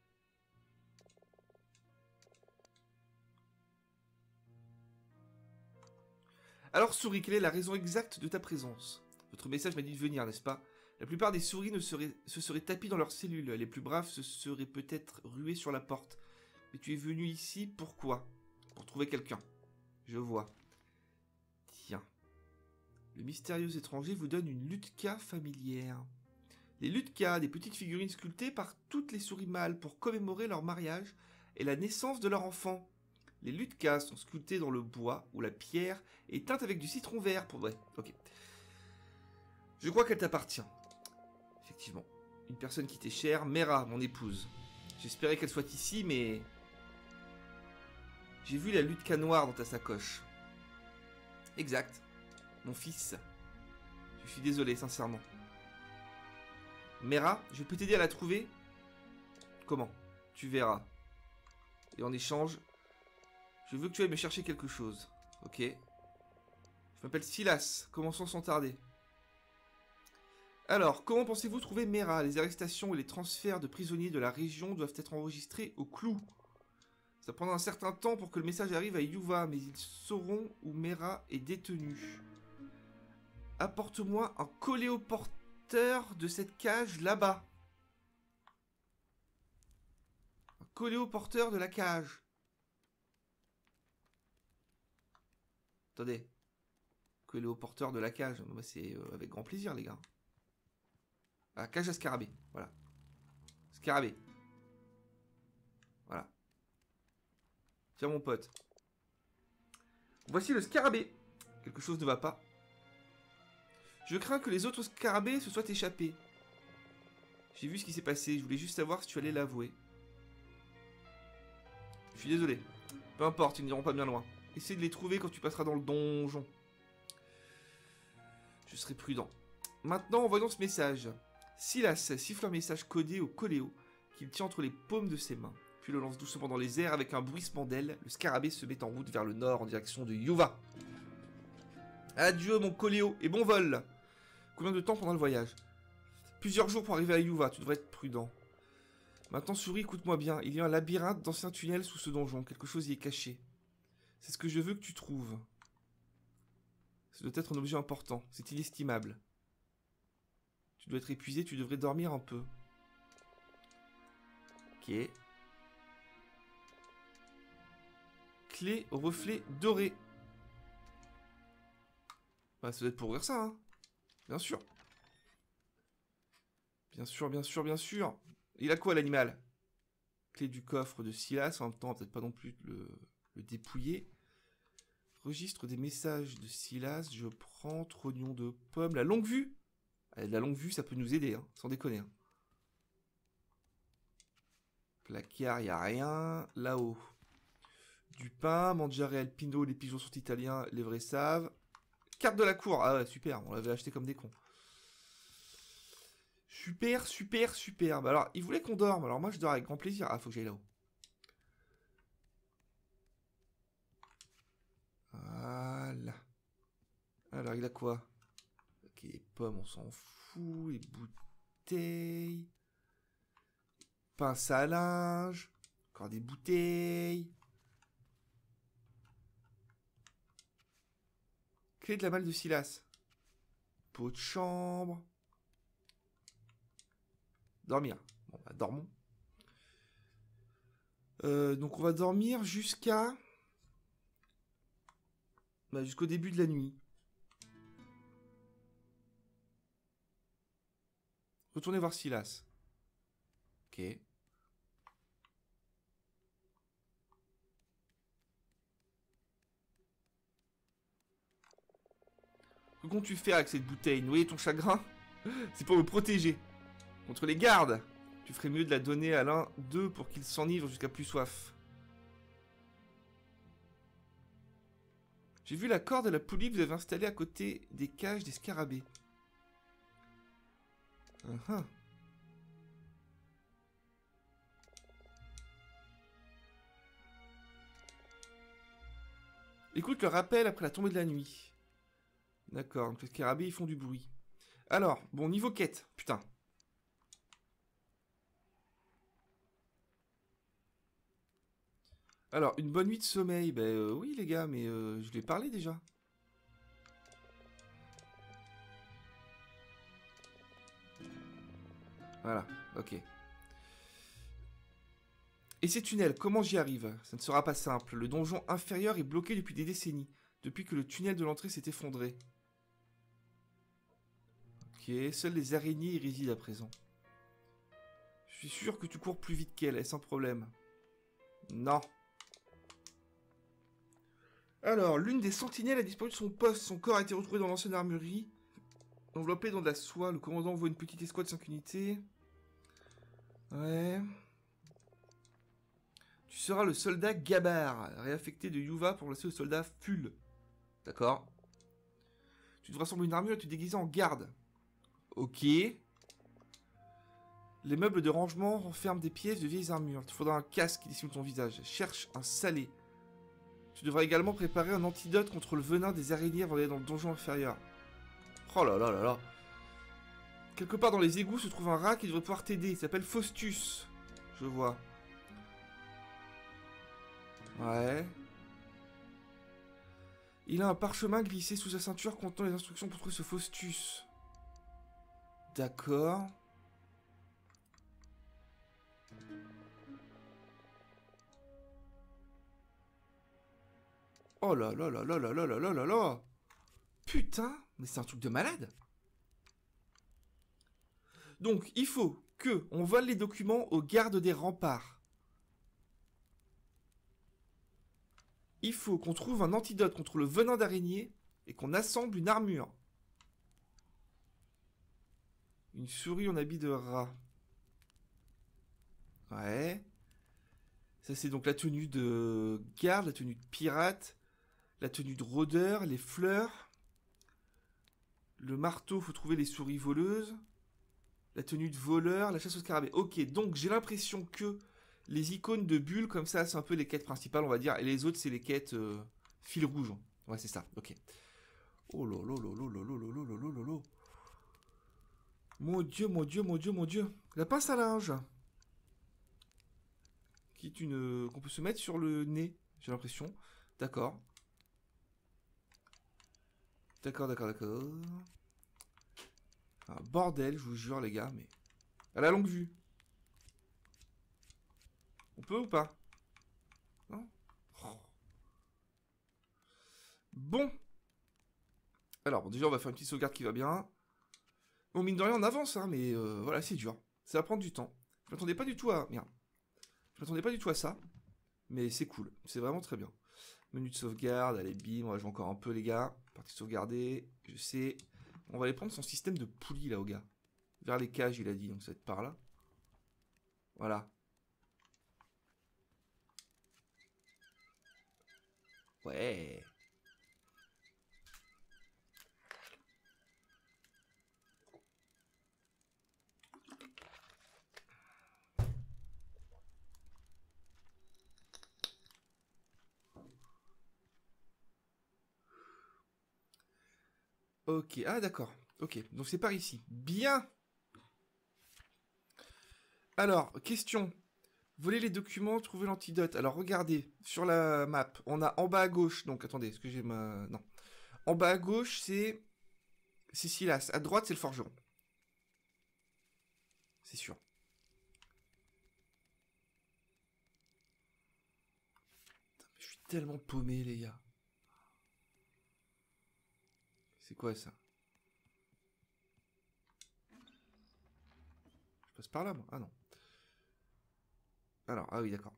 Alors, souris, quelle est la raison exacte de ta présence? Votre message m'a dit de venir, n'est-ce pas? La plupart des souris ne seraient, se seraient tapis dans leurs cellules. Les plus braves se seraient peut-être rués sur la porte. Mais tu es venu ici, pourquoi? Pour trouver quelqu'un. Je vois. Tiens. Le mystérieux étranger vous donne une lutka familière. Les lutkas, des petites figurines sculptées par toutes les souris mâles pour commémorer leur mariage et la naissance de leur enfant. Les lutkas sont sculptés dans le bois ou la pierre et teintes avec du citron vert pour... Ouais, ok. Je crois qu'elle t'appartient. Effectivement. Une personne qui t'est chère, Mera, mon épouse. J'espérais qu'elle soit ici, mais... J'ai vu la lutka noire dans ta sacoche. Exact. Mon fils. Je suis désolé, sincèrement. Mera, je peux t'aider à la trouver? Comment? Tu verras. Et en échange, je veux que tu ailles me chercher quelque chose. Ok. Je m'appelle Silas. Commençons sans tarder. Alors, comment pensez-vous trouver Mera? Les arrestations et les transferts de prisonniers de la région doivent être enregistrés au clou. Ça prendra un certain temps pour que le message arrive à Yuva, mais ils sauront où Mera est détenu. Apporte-moi un coléoporteur de cette cage là-bas. Un coléoporteur de la cage. Attendez. Coléoporteur de la cage. C'est euh, avec grand plaisir, les gars. Ah, cage à scarabée. Voilà. Scarabée. Voilà. Tiens, mon pote. Voici le scarabée. Quelque chose ne va pas. Je crains que les autres scarabées se soient échappés. J'ai vu ce qui s'est passé. Je voulais juste savoir si tu allais l'avouer. Je suis désolé. Peu importe, ils n'iront pas bien loin. Essaye de les trouver quand tu passeras dans le donjon. Je serai prudent. Maintenant, envoyons ce message. Silas siffle un message codé au coléo. qu'il tient entre les paumes de ses mains. Puis le lance doucement dans les airs avec un bruissement d'ailes. Le scarabée se met en route vers le nord en direction de Yuva. Adieu mon coléo et bon vol. Combien de temps pendant le voyage? Plusieurs jours pour arriver à Yuva, tu devrais être prudent. Maintenant souris, écoute-moi bien. Il y a un labyrinthe d'anciens tunnels sous ce donjon. Quelque chose y est caché. C'est ce que je veux que tu trouves. Ça doit être un objet important. C'est inestimable. Tu dois être épuisé, tu devrais dormir un peu. Ok. Clé au reflet doré. Bah, ça doit être pour ouvrir ça, hein. Bien sûr. Bien sûr, bien sûr, bien sûr. Il a quoi, l'animal? Clé du coffre de Silas. En même temps, peut-être pas non plus le, le dépouiller. Registre des messages de Silas. Je prends trognon de pomme. La longue vue. Allez, la longue vue, ça peut nous aider, hein, sans déconner. Hein. Placard, il n'y a rien. Là-haut. Du pain. Mangiare alpino. Les pigeons sont italiens. Les vrais savent. Carte de la cour. Ah ouais, super. On l'avait acheté comme des cons. Super, super, super. Bah alors, il voulait qu'on dorme. Alors moi, je dors avec grand plaisir. Ah, faut que j'aille là-haut. Voilà. Alors, il a quoi? Ok, les pommes, on s'en fout. Les bouteilles. Pince à linge. Encore des bouteilles. Clé de la malle de Silas. Pot de chambre. Dormir. Bon, bah, dormons. Euh, donc, on va dormir jusqu'à... Bah, jusqu'au début de la nuit. Retournez voir Silas. Ok. Que comptes-tu faire avec cette bouteille? Noyer ton chagrin? C'est pour me protéger. Contre les gardes. Tu ferais mieux de la donner à l'un d'eux pour qu'il s'enivre jusqu'à plus soif. J'ai vu la corde à la poulie que vous avez installée à côté des cages des scarabées. Uh -huh. Écoute le rappel après la tombée de la nuit. D'accord, donc les scarabées ils font du bruit. Alors, bon, niveau quête, putain. Alors, une bonne nuit de sommeil, ben euh, oui les gars, mais euh, je l'ai parlé déjà. Voilà, ok. Et ces tunnels, comment j'y arrive? Ça ne sera pas simple. Le donjon inférieur est bloqué depuis des décennies, depuis que le tunnel de l'entrée s'est effondré. Ok, seules les araignées y résident à présent. Je suis sûr que tu cours plus vite qu'elle, sans problème. Non. Alors, l'une des sentinelles a disparu de son poste. Son corps a été retrouvé dans l'ancienne armurerie. Enveloppé dans de la soie, le commandant envoie une petite escouade de cinq unités. Ouais. Tu seras le soldat Gabar, réaffecté de Yuva pour remplacer le soldat Ful. D'accord. Tu devras assembler une armure et te déguiser en garde. Ok. Les meubles de rangement renferment des pièces de vieilles armures. Il te faudra un casque qui dissimule ton visage. Cherche un salé. Tu devras également préparer un antidote contre le venin des araignées avant d'aller dans le donjon inférieur. Oh là là là là. Quelque part dans les égouts se trouve un rat qui devrait pouvoir t'aider. Il s'appelle Faustus. Je vois. Ouais. Il a un parchemin glissé sous sa ceinture contenant les instructions pour trouver ce Faustus. D'accord. Oh là là là là là là là là là là. Putain, mais c'est un truc de malade. Donc, il faut que on vole les documents aux gardes des remparts. Il faut qu'on trouve un antidote contre le venin d'araignée et qu'on assemble une armure. Une souris en habit de rat. Ouais. Ça, c'est donc la tenue de garde, la tenue de pirate, la tenue de rôdeur, les fleurs. Le marteau, faut trouver les souris voleuses. La tenue de voleur, la chasse au scarabée. Ok, donc j'ai l'impression que les icônes de bulles, comme ça, c'est un peu les quêtes principales, on va dire. Et les autres, c'est les quêtes euh, fil rouge. Ouais, c'est ça, ok. Oh là là là là là là là là là là là. Mon dieu, mon dieu, mon dieu, mon dieu. La pince à linge. Qui est une... qu'on peut se mettre sur le nez, j'ai l'impression. D'accord. D'accord, d'accord, d'accord. Un bordel, je vous jure, les gars, mais... à la longue vue. On peut ou pas? Non? Oh. Bon. Alors, bon, déjà, on va faire une petite sauvegarde qui va bien. Bon, mine de rien, on avance, hein, mais euh, voilà, c'est dur. Ça va prendre du temps. Je m'attendais pas du tout à... Merde. Je m'attendais pas du tout à ça. Mais c'est cool. C'est vraiment très bien. Menu de sauvegarde, allez, bim, on va jouer encore un peu, les gars. Partie sauvegarder, je sais. On va aller prendre son système de poulie, là, au gars. Vers les cages, il a dit, donc ça va être par là. Voilà. Ouais. Ok, ah d'accord. Ok, donc c'est par ici. Bien. Alors, question. Voler les documents, trouver l'antidote. Alors, regardez, sur la map, on a en bas à gauche... Donc, attendez, est-ce que j'ai ma... Non. En bas à gauche, c'est... c'est Silas. À droite, c'est le forgeron. C'est sûr. Putain, mais je suis tellement paumé, les gars. C'est quoi, ça? Je passe par là, moi? Ah, non. Alors, ah oui, d'accord.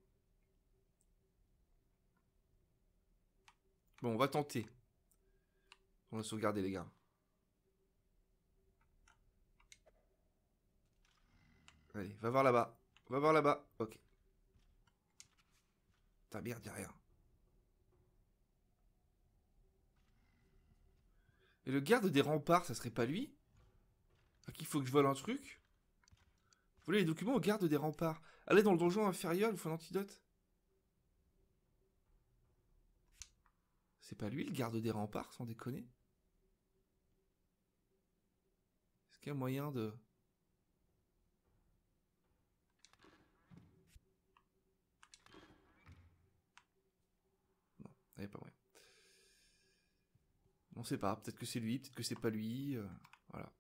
Bon, on va tenter. On va sauvegarder, les gars. Allez, va voir là-bas. Va voir là-bas. Ok. Putain, merde, y'a rien. Et le garde des remparts, ça serait pas lui? À qui il faut que je vole un truc? Voler les documents au garde des remparts. Allez dans le donjon inférieur, il faut un antidote. C'est pas lui le garde des remparts, sans déconner? Est-ce qu'il y a moyen de... Non, il n'y a pas moyen. On sait pas, peut-être que c'est lui, peut-être que c'est pas lui. Euh, voilà.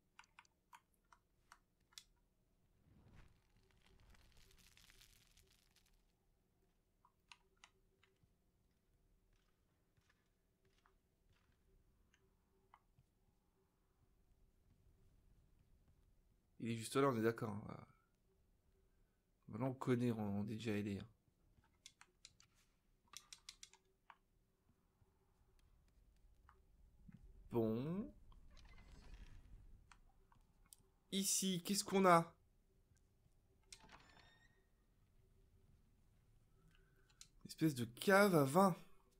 Il est juste là, on est d'accord. Hein. Voilà. Maintenant on connaît, on, on est déjà aidé. Hein. Bon. Ici, qu'est-ce qu'on a? Une espèce de cave à vin.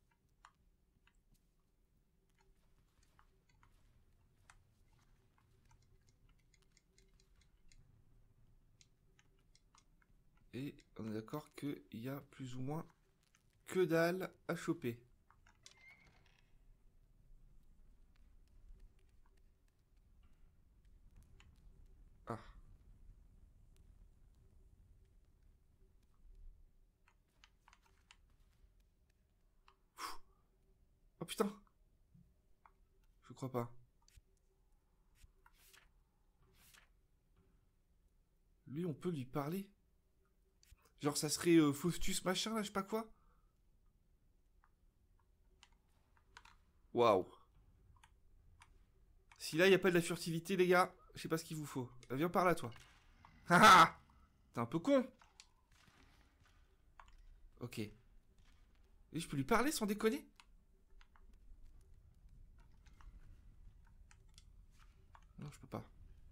Et on est d'accord qu'il y a plus ou moins que dalle à choper. Ah. Oh putain. Je crois pas. Lui, on peut lui parler. Genre, ça serait euh, Faustus machin, là, je sais pas quoi. Waouh. Si là, il n'y a pas de la furtivité, les gars, je sais pas ce qu'il vous faut. Viens par là, toi. Haha. T'es un peu con. Ok. Et je peux lui parler sans déconner? Non, je peux pas.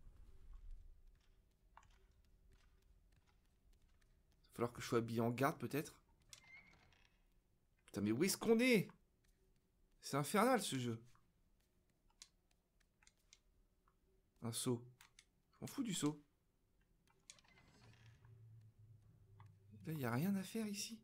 Il va falloir que je sois habillé en garde, peut-être. Putain, mais où est-ce qu'on est? C'est infernal, ce jeu. Un saut. On fout du seau. Là, il n'y a rien à faire ici.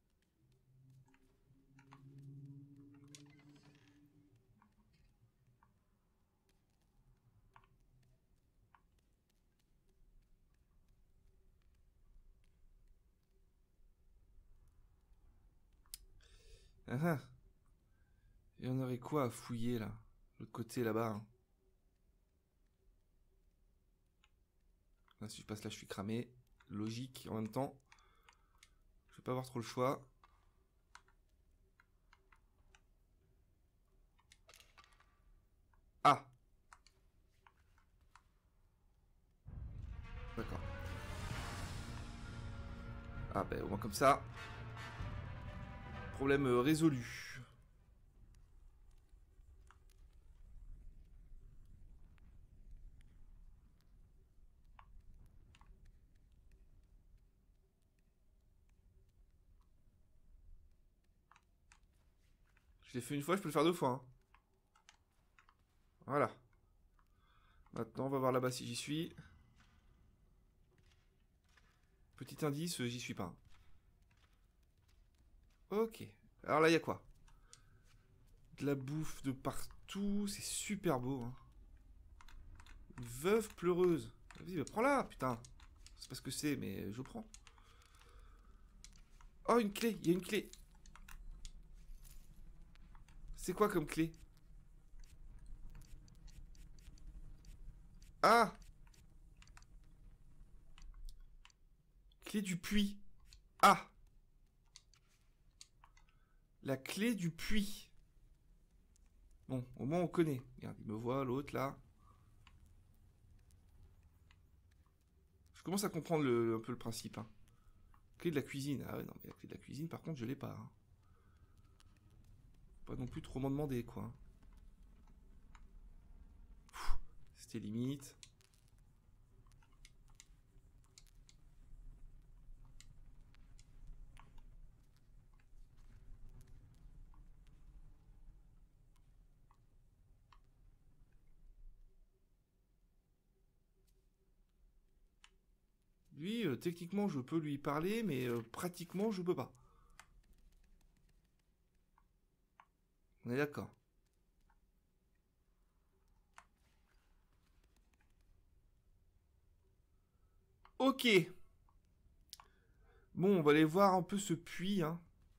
Ah ah. Et on aurait quoi à fouiller là? L'autre côté là-bas. Hein. Là, si je passe là, je suis cramé. Logique en même temps. Je vais pas avoir trop le choix. Ah! D'accord. Ah ben au moins comme ça. Problème euh, résolu. Je l'ai fait une fois, je peux le faire deux fois. Hein. Voilà. Maintenant, on va voir là-bas si j'y suis. Petit indice, j'y suis pas. Ok. Alors là, il y a quoi? De la bouffe de partout. C'est super beau. Hein. Une veuve pleureuse. Vas-y, bah, prends-la, putain. C'est pas ce que c'est, mais je prends. Oh, une clé. Il y a une clé. C'est quoi comme clé? Ah! Clé du puits. Ah! La clé du puits. Bon, au moins on connaît. Regarde, il me voit, l'autre là. Je commence à comprendre le, un peu le principe. Hein. Clé de la cuisine. Ah ouais, non, mais la clé de la cuisine, par contre, je l'ai pas. Hein. Pas non plus trop m'en demander, quoi. C'était limite. Lui, euh, techniquement, je peux lui parler, mais euh, pratiquement, je peux pas. On est d'accord. Ok. Bon, on va aller voir un peu ce puits. Hein.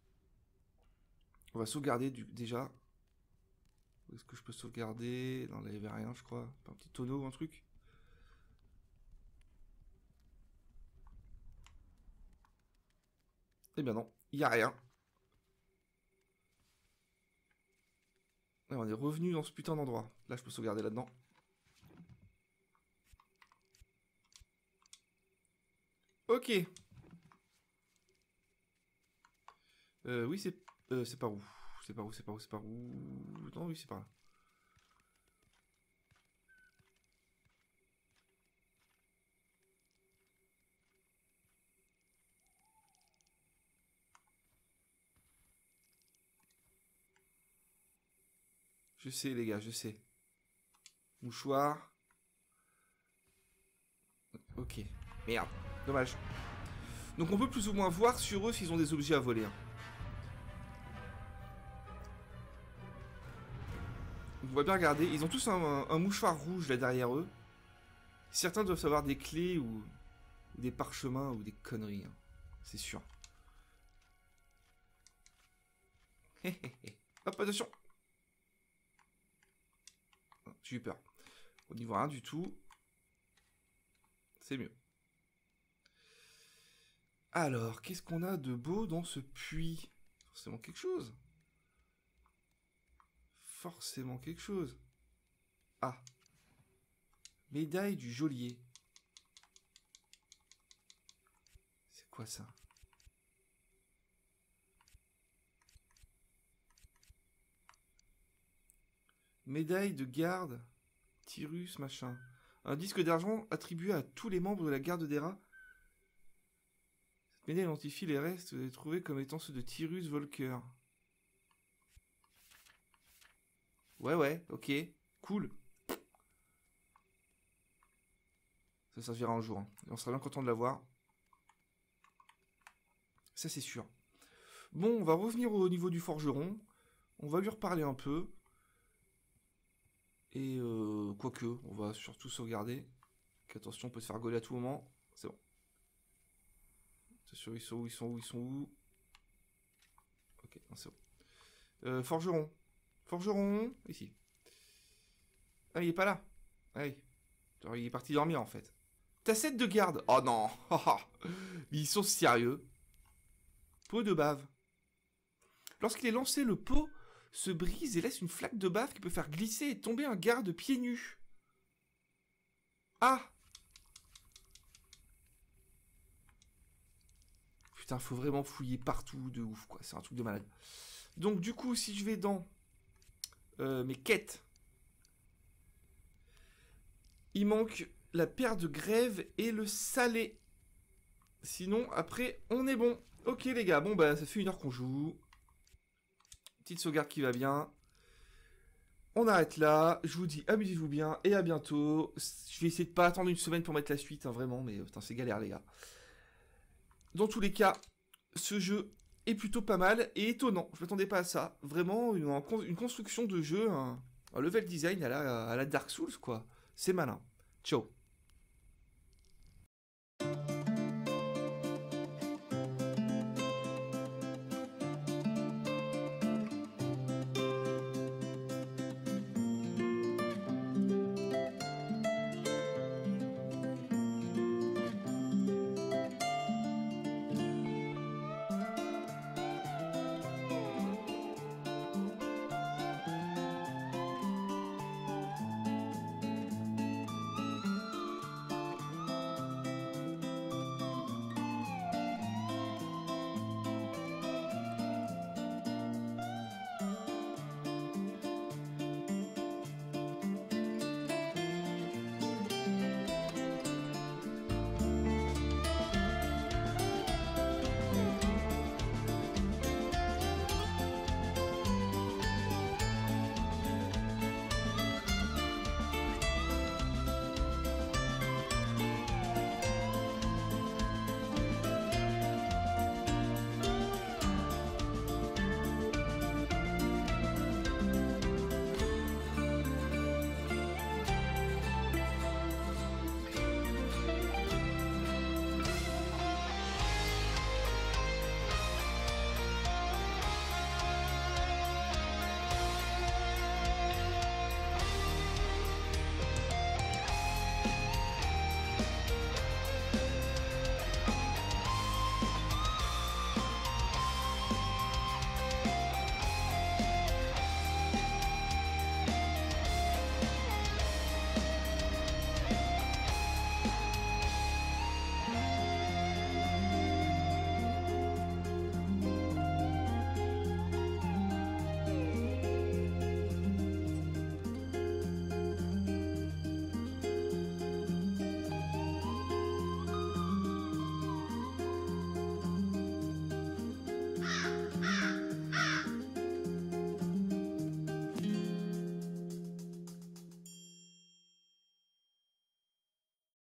On va sauvegarder du, déjà. Où est-ce que je peux sauvegarder? Non, là, il n'y avait rien, je crois. Un petit tonneau ou un truc. Eh bien non, il n'y a rien. Là, on est revenu dans ce putain d'endroit. Là, je peux sauvegarder là-dedans. Ok. Euh, oui, c'est... Euh, c'est par où? C'est par où? C'est par où? C'est par où? Non, oui, c'est par là. Je sais, les gars, je sais. Mouchoir. Ok. Merde. Dommage. Donc on peut plus ou moins voir sur eux s'ils ont des objets à voler. Hein. On va bien regarder. Ils ont tous un, un, un mouchoir rouge là derrière eux. Certains doivent avoir des clés ou, ou des parchemins ou des conneries. Hein. C'est sûr. Hop, attention. J'ai eu peur. On n'y voit rien du tout. C'est mieux. Alors, qu'est-ce qu'on a de beau dans ce puits? Forcément quelque chose. Forcément quelque chose. Ah. Médaille du geôlier. C'est quoi ça? Médaille de garde. Tyrus, machin. Un disque d'argent attribué à tous les membres de la garde des rats. Cette médaille identifie les restes et trouvés comme étant ceux de Tyrus Volker. Ouais, ouais, ok. Cool. Ça servira un jour. Hein. Et on sera bien content de l'avoir. Ça, c'est sûr. Bon, on va revenir au niveau du forgeron. On va lui reparler un peu. Et euh, quoique, on va surtout sauvegarder. Attention, on peut se faire gauler à tout moment. C'est bon. Attention, ils sont où, ils sont où, ils sont où? Ok, c'est bon. Euh, forgeron. Forgeron, ici. Ah, il est pas là. Ah oui. Genre, il est parti dormir, en fait. T'as sept de garde. Oh non. Mais ils sont sérieux. Pot de bave. Lorsqu'il est lancé, le pot se brise et laisse une flaque de bave qui peut faire glisser et tomber un garde pieds nus. Ah! Putain, faut vraiment fouiller partout de ouf, quoi. C'est un truc de malade. Donc, du coup, si je vais dans euh, mes quêtes, il manque la paire de grève et le salé. Sinon, après, on est bon. Ok, les gars. Bon, bah, ça fait une heure qu'on joue. Petite sauvegarde qui va bien. On arrête là. Je vous dis, amusez-vous bien et à bientôt. Je vais essayer de pas attendre une semaine pour mettre la suite, hein, vraiment. Mais putain, c'est galère, les gars. Dans tous les cas, ce jeu est plutôt pas mal et étonnant. Je m'attendais pas à ça. Vraiment, une, une construction de jeu, un, un level design à la, à la Dark Souls, quoi. C'est malin. Ciao.